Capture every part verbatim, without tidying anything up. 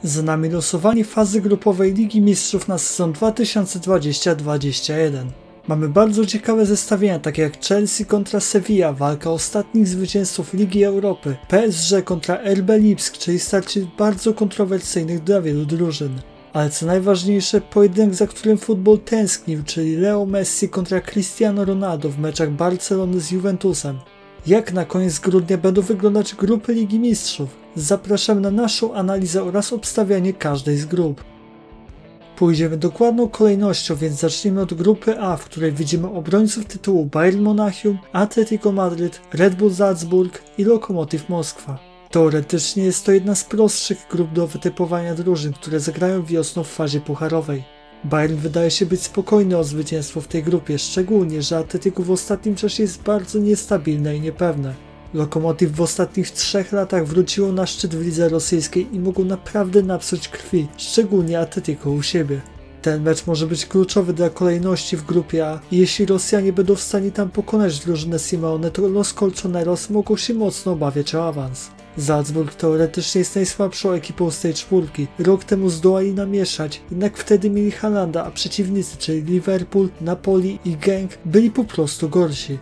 Za nami losowanie fazy grupowej Ligi Mistrzów na sezon dwa tysiące dwudziesty dwudziesty jeden. Mamy bardzo ciekawe zestawienia, takie jak Chelsea kontra Sevilla, walka ostatnich zwycięzców Ligi Europy, P S G kontra R B Lipsk, czyli starcie bardzo kontrowersyjnych dla wielu drużyn. Ale co najważniejsze, pojedynek, za którym futbol tęsknił, czyli Leo Messi kontra Cristiano Ronaldo w meczach Barcelony z Juventusem. Jak na koniec grudnia będą wyglądać grupy Ligi Mistrzów? Zapraszamy na naszą analizę oraz obstawianie każdej z grup. Pójdziemy dokładną kolejnością, więc zacznijmy od grupy A, w której widzimy obrońców tytułu Bayern Monachium, Atletico Madryt, Red Bull Salzburg i Lokomotiv Moskwa. Teoretycznie jest to jedna z prostszych grup do wytypowania drużyn, które zagrają wiosną w fazie pucharowej. Bayern wydaje się być spokojny o zwycięstwo w tej grupie, szczególnie, że Atletico w ostatnim czasie jest bardzo niestabilne i niepewne. Lokomotiv w ostatnich trzech latach wróciło na szczyt w lidze rosyjskiej i mogło naprawdę napsuć krwi, szczególnie Atletico u siebie. Ten mecz może być kluczowy dla kolejności w grupie A i jeśli Rosjanie będą w stanie tam pokonać drużynę Simeone, to Los Colchoneros mogą się mocno obawiać o awans. Salzburg teoretycznie jest najsłabszą ekipą z tej czwórki. Rok temu zdołali namieszać, jednak wtedy mieli Haalanda, a przeciwnicy, czyli Liverpool, Napoli i Genk, byli po prostu gorsi.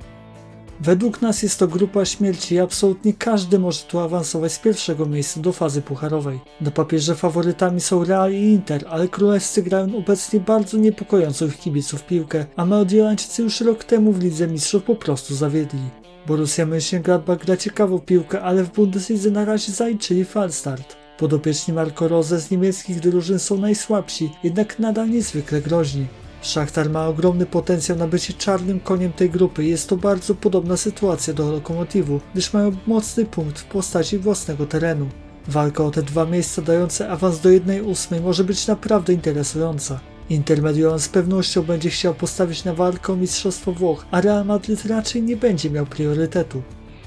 Według nas jest to grupa śmierci i absolutnie każdy może tu awansować z pierwszego miejsca do fazy pucharowej. Na papierze faworytami są Real i Inter, ale królewscy grają obecnie bardzo niepokojącą ich kibiców piłkę, a Mediolańczycy już rok temu w Lidze Mistrzów po prostu zawiedli. Borussia Mönchengladbach gra ciekawą piłkę, ale w Bundeslidze na razie zaliczyli falstart. Podopieczni Marco Rose z niemieckich drużyn są najsłabsi, jednak nadal niezwykle groźni. Szachtar ma ogromny potencjał na bycie czarnym koniem tej grupy i jest to bardzo podobna sytuacja do Lokomotivu, gdyż mają mocny punkt w postaci własnego terenu. Walka o te dwa miejsca dające awans do jednej ósmej może być naprawdę interesująca. Inter Mediolan z pewnością będzie chciał postawić na walkę o Mistrzostwo Włoch, a Real Madrid raczej nie będzie miał priorytetu.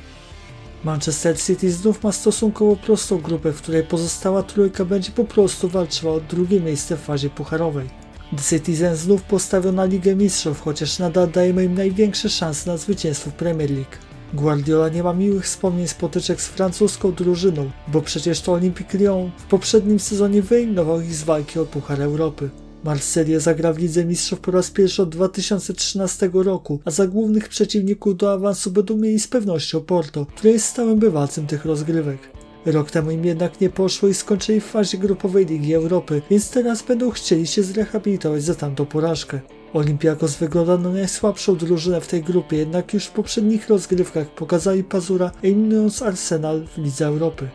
Manchester City znów ma stosunkowo prostą grupę, w której pozostała trójka będzie po prostu walczyła o drugie miejsce w fazie pucharowej. The Citizen znów postawią na Ligę Mistrzów, chociaż nadal dajemy im największe szanse na zwycięstwo w Premier League. Guardiola nie ma miłych wspomnień z potyczek z francuską drużyną, bo przecież to Olympique Lyon w poprzednim sezonie wyeliminował ich z walki o Puchar Europy. Marseille zagra w Lidze Mistrzów po raz pierwszy od dwa tysiące trzynastego roku, a za głównych przeciwników do awansu będą mieli z pewnością Porto, które jest stałym bywalcem tych rozgrywek. Rok temu im jednak nie poszło i skończyli w fazie grupowej Ligi Europy, więc teraz będą chcieli się zrehabilitować za tamtą porażkę. Olympiakos wygląda na najsłabszą drużynę w tej grupie, jednak już w poprzednich rozgrywkach pokazali pazura, eliminując Arsenal w Lidze Europy.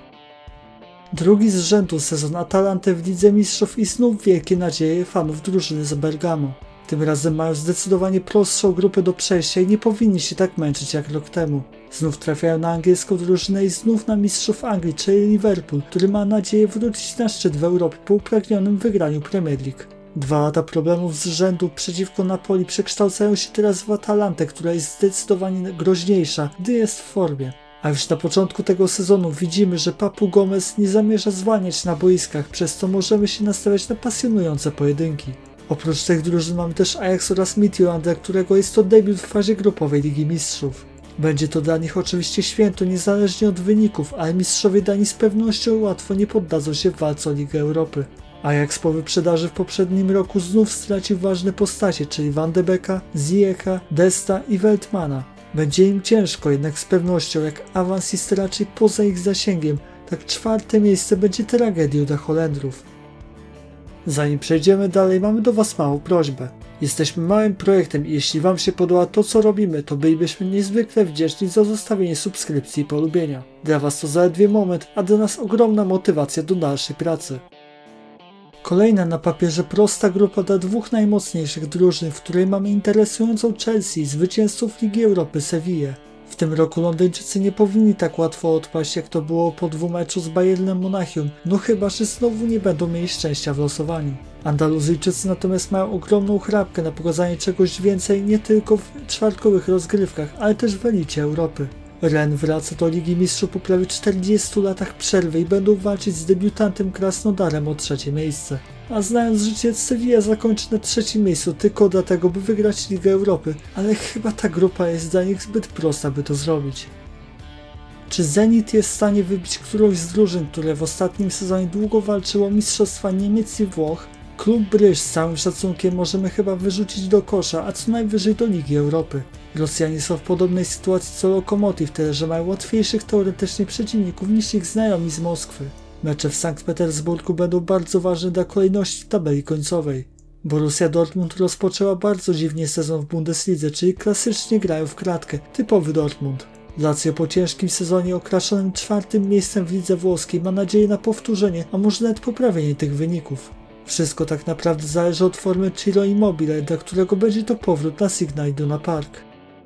Drugi z rzędu sezon Atalanty w Lidze Mistrzów i znów wielkie nadzieje fanów drużyny z Bergamo. Tym razem mają zdecydowanie prostszą grupę do przejścia i nie powinni się tak męczyć jak rok temu. Znów trafiają na angielską drużynę i znów na mistrzów Anglii, czyli Liverpool, który ma nadzieję wrócić na szczyt w Europie po upragnionym wygraniu Premier League. Dwa lata problemów z rzędu przeciwko Napoli przekształcają się teraz w Atalantę, która jest zdecydowanie groźniejsza, gdy jest w formie. A już na początku tego sezonu widzimy, że Papu Gomez nie zamierza zwalniać na boiskach, przez co możemy się nastawiać na pasjonujące pojedynki. Oprócz tych drużyn mamy też Ajax oraz Midtjylland, dla którego jest to debiut w fazie grupowej Ligi Mistrzów. Będzie to dla nich oczywiście święto niezależnie od wyników, ale mistrzowie dani z pewnością łatwo nie poddadzą się w walce o Ligę Europy. Ajax po wyprzedaży w poprzednim roku znów stracił ważne postacie, czyli Van de Beeka, Ziyeka, Desta i Veltmana. Będzie im ciężko, jednak z pewnością jak awans jest raczej poza ich zasięgiem, tak czwarte miejsce będzie tragedią dla Holendrów. Zanim przejdziemy dalej, mamy do Was małą prośbę. Jesteśmy małym projektem i jeśli Wam się podoba to, co robimy, to bylibyśmy niezwykle wdzięczni za zostawienie subskrypcji i polubienia. Dla Was to zaledwie moment, a dla nas ogromna motywacja do dalszej pracy. Kolejna na papierze prosta grupa dla dwóch najmocniejszych drużyn, w której mamy interesującą Chelsea i zwycięzców Ligi Europy Sevillę. W tym roku Londyńczycy nie powinni tak łatwo odpaść, jak to było po dwumeczu z Bayernem Monachium, no chyba że znowu nie będą mieli szczęścia w losowaniu. Andaluzyjczycy natomiast mają ogromną chrapkę na pokazanie czegoś więcej nie tylko w czwartkowych rozgrywkach, ale też w elicie Europy. Rennes wraca do Ligi Mistrzów po prawie czterdziestu latach przerwy i będą walczyć z debiutantem Krasnodarem o trzecie miejsce. A znając życie, Sevilla zakończy na trzecim miejscu tylko dlatego, by wygrać Ligę Europy, ale chyba ta grupa jest dla nich zbyt prosta, by to zrobić. Czy Zenit jest w stanie wybić którąś z drużyn, które w ostatnim sezonie długo walczyło o mistrzostwa Niemiec i Włoch? Klub Bryż z całym szacunkiem możemy chyba wyrzucić do kosza, a co najwyżej do Ligi Europy. Rosjanie są w podobnej sytuacji co Lokomotiv, tyle że mają łatwiejszych teoretycznie przeciwników niż ich znajomi z Moskwy. Mecze w Sankt Petersburgu będą bardzo ważne dla kolejności tabeli końcowej. Borussia Dortmund rozpoczęła bardzo dziwnie sezon w Bundeslidze, czyli klasycznie grają w kratkę, typowy Dortmund. Lazio po ciężkim sezonie okraszonym czwartym miejscem w lidze włoskiej ma nadzieję na powtórzenie, a może nawet poprawienie tych wyników. Wszystko tak naprawdę zależy od formy Ciro Immobile, dla którego będzie to powrót na Signal Iduna Park.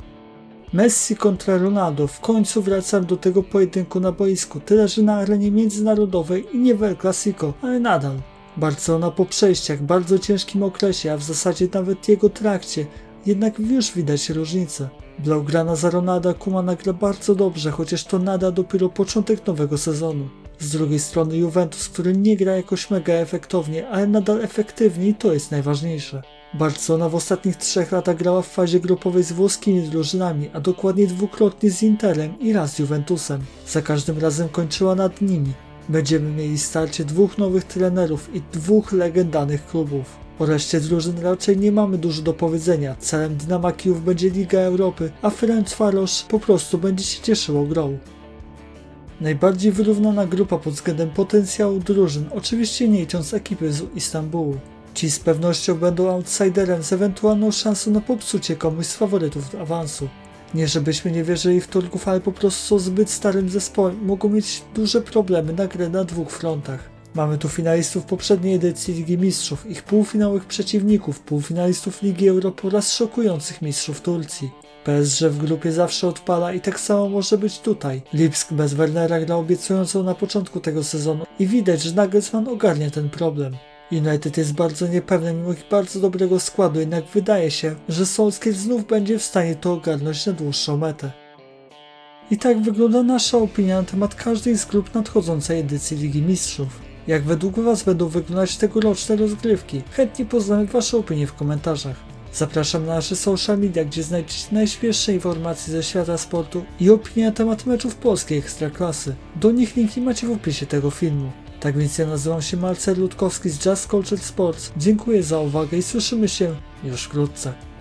Messi kontra Ronaldo, w końcu wracam do tego pojedynku na boisku, tyle że na arenie międzynarodowej i nie w El Clasico, ale nadal. Barcelona po przejściach, bardzo ciężkim okresie, a w zasadzie nawet jego trakcie, jednak już widać różnicę. Blaugrana za Ronalda Koemana gra bardzo dobrze, chociaż to nadal dopiero początek nowego sezonu. Z drugiej strony Juventus, który nie gra jakoś mega efektownie, ale nadal efektywnie i to jest najważniejsze. Barcelona w ostatnich trzech latach grała w fazie grupowej z włoskimi drużynami, a dokładnie dwukrotnie z Interem i raz z Juventusem. Za każdym razem kończyła nad nimi. Będziemy mieli starcie dwóch nowych trenerów i dwóch legendarnych klubów. O reszcie drużyn raczej nie mamy dużo do powiedzenia, celem Dynama Kijów będzie Liga Europy, a Ferencvaros po prostu będzie się cieszyło grą. Najbardziej wyrównana grupa pod względem potencjału drużyn, oczywiście nie licząc ekipy z Istambułu. Ci z pewnością będą outsiderem z ewentualną szansą na popsucie komuś z faworytów awansu. Nie żebyśmy nie wierzyli w Turków, ale po prostu są zbyt starym zespołem, mogą mieć duże problemy na grę na dwóch frontach. Mamy tu finalistów poprzedniej edycji Ligi Mistrzów, ich półfinałowych przeciwników, półfinalistów Ligi Europy oraz szokujących mistrzów Turcji. P S G w grupie zawsze odpala i tak samo może być tutaj. Lipsk bez Wernera gra obiecującą na początku tego sezonu i widać, że Nagelsmann ogarnia ten problem. United jest bardzo niepewny mimo ich bardzo dobrego składu, jednak wydaje się, że Solskjaer znów będzie w stanie to ogarnąć na dłuższą metę. I tak wygląda nasza opinia na temat każdej z grup nadchodzącej edycji Ligi Mistrzów. Jak według Was będą wyglądać tegoroczne rozgrywki? Chętnie poznamy Wasze opinie w komentarzach. Zapraszam na nasze social media, gdzie znajdziecie najświeższe informacje ze świata sportu i opinie na temat meczów polskiej Ekstraklasy. Do nich linki macie w opisie tego filmu. Tak więc ja nazywam się Marcel Ludkowski z Just Culture Sports. Dziękuję za uwagę i słyszymy się już wkrótce.